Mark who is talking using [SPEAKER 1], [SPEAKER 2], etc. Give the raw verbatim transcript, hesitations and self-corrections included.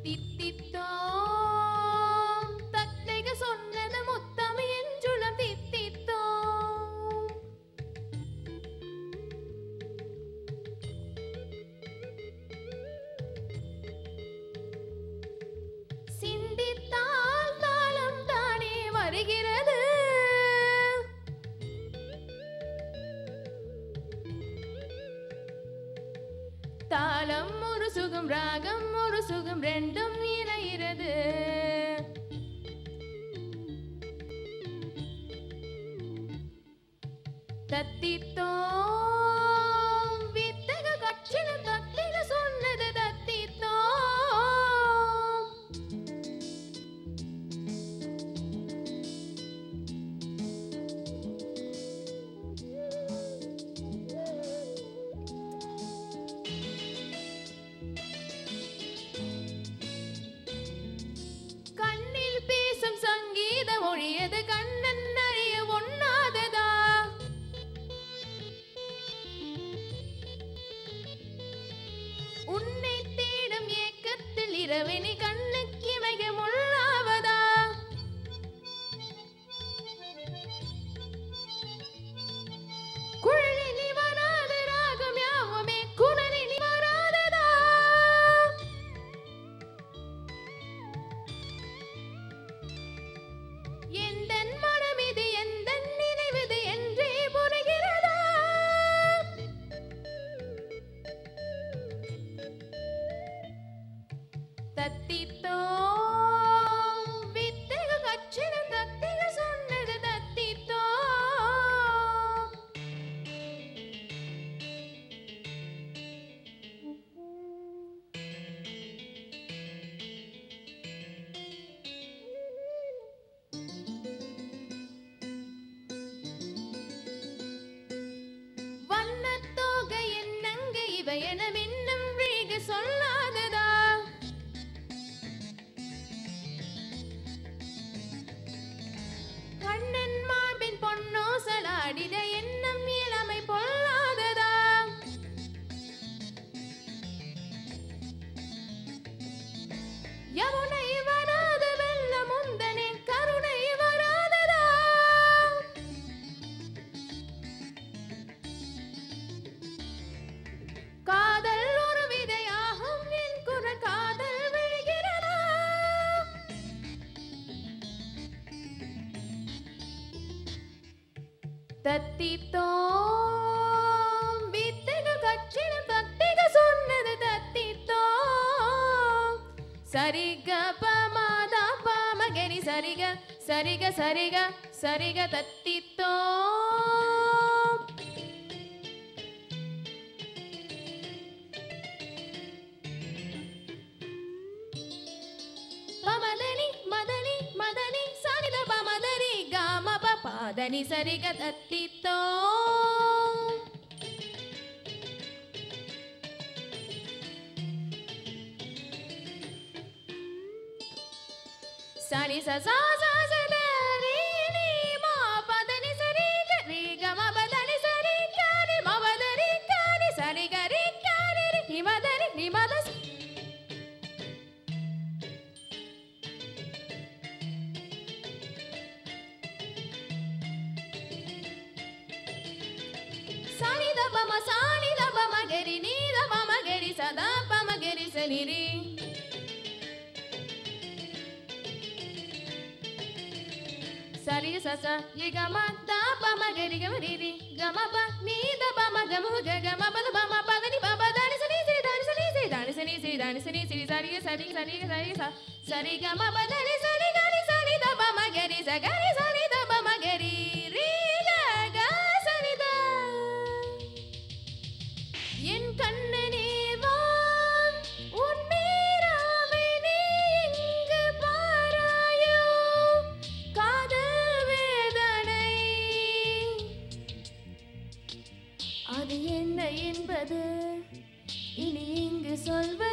[SPEAKER 1] தித்தித்தோ தத்தைக சொன்னது முத்தம் என்றுளம் தித்தித்தோ சிந்தித்தால் தாளம் தானே வருகிறது தாளம் ஒரு சுகம் ராகம் ஒரு சுகம் ரெண்டும் இணைகிறது தத்தித்தோ வித்தக கட்சின தத்திக சொன்னது தத்தித்தோ சங்கீத மொழியது கண்ணன் அறிய ஒண்ணாததா உன்னை தேடும் ஏக்கத்தில் இரவினி கண்ணுக்கு இமைக முள்ளாவதா குழலினி வராத ராகம் யாவுமே குணலினி வராததா எந்தன் மனம் இது எந்தன் நினைவுது என்றே புரிகிறதா தத்தித்தோ வித்தக கட்சின தத்திக சொன்னது தத்தித்தோ வண்ணத்தோகை என்னங்க இவை என மின்னும் வீக சொல்லாததா கண்ணன் மார்பின் பொன்னோசலாடிட எண்ணம் இளமை பொல்லாததா யமுனை வராத வெள்ள முந்தனே கருணை வராததா காதல் ஒரு விதையாகும் என் குற காதல் விழுகிறதா தத்தித்தோ வித்தக கட்சின தத்திக சொன்னது தத்தித்தோ சரிக பமத பமகரி சரிக சரிக சரிக சரிக தத்தித்தோ பமதனி மதனி மதனி சரித பமதரி காம பபாதனி சரிக தத்தித்தோ சனி ச ச ச ச த ரீ நீ மா பதனி சரி க ரீ க ம பதனி சரி க ரி ம பதரி க ரி சரி க ரி க ரி ரி ஹி மதரி ஹி மத சனி த ப ம சனி த ப ம கரி நீ த ப ம கரி ச த ப ம கரி ச நி ரி சரி ச ச ய க ம த ப ம கரி க ம ரி ரி க ம ப நீ த ப ம க ம க க ம ப த ப ம ப த நி ப ப த நி ச நி சி த நி ச நி சி த நி ச நி சி த நி ச நி சி சரி க சரி சரி க சரி ச சரி க ம ப த நி ச நி க நி ச நி த ப ம கரி ச க ரி ச நி த ப ம கரி ரி க க ச நி த என் கண்ணனே வா உன் மீராவை நீ இங்கு பாராயோ காதல் வேதனை அது என்ன என்பது இனி இங்கு சொல்வது